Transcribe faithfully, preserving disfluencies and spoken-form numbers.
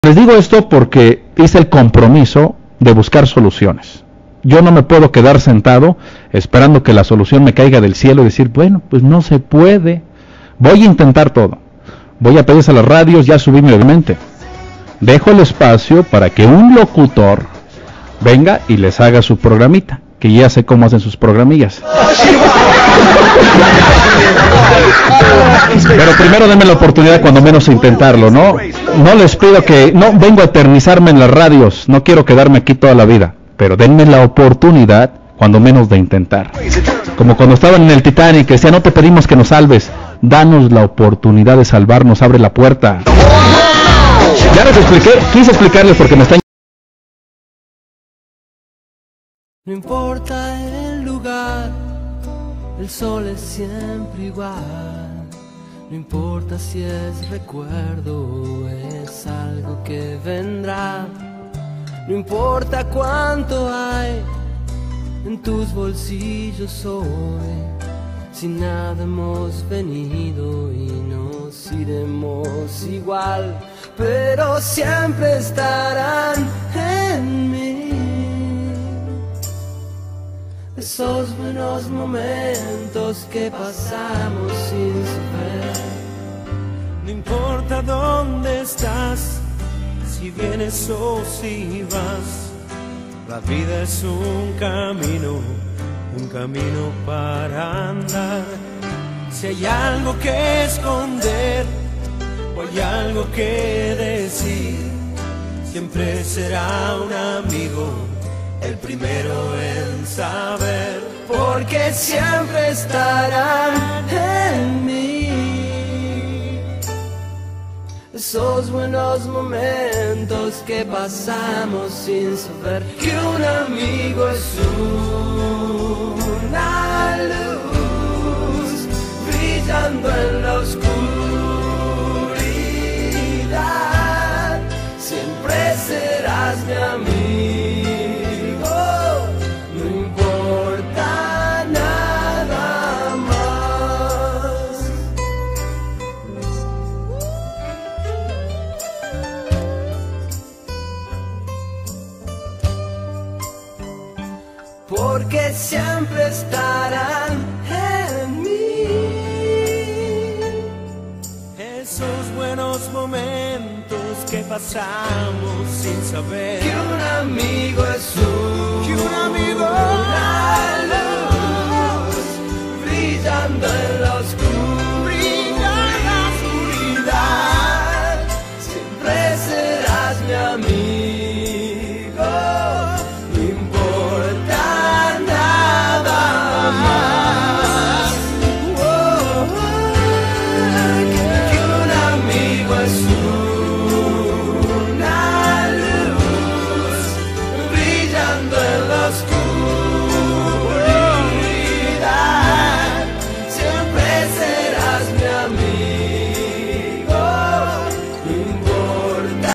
Les digo esto porque hice el compromiso de buscar soluciones. Yo no me puedo quedar sentado esperando que la solución me caiga del cielo y decir, bueno, pues no se puede. Voy a intentar todo. Voy a pedirse a las radios, ya subí brevemente. Dejo el espacio para que un locutor venga y les haga su programita, que ya sé cómo hacen sus programillas. Pero primero denme la oportunidad cuando menos intentarlo, ¿no? No les pido que, no vengo a eternizarme en las radios, no quiero quedarme aquí toda la vida, pero denme la oportunidad cuando menos de intentar. Como cuando estaban en el Titanic, que decía, no te pedimos que nos salves, danos la oportunidad de salvarnos, abre la puerta. Ya les expliqué, quise explicarles porque me están... No importa el lugar, el sol es siempre igual. No importa si es recuerdo o es algo que vendrá. No importa cuánto hay en tus bolsillos hoy. Si nada hemos venido y nos iremos igual, pero siempre estarán en mí esos buenos momentos que pasamos sin saber. No importa dónde estás, si vienes o si vas, la vida es un camino, un camino para andar. Si hay algo que esconder o hay algo que decir, siempre será un amigo el primero en saber, porque siempre estarán en mí esos buenos momentos que pasamos sin saber que un amigo es una luz brillando en la oscuridad. Siempre serás mi amigo. Porque siempre estarán en mí esos buenos momentos que pasamos sin saber que un amigo es un, que un amigo una luz brillando en la oscuridad. Siempre serás mi amigo.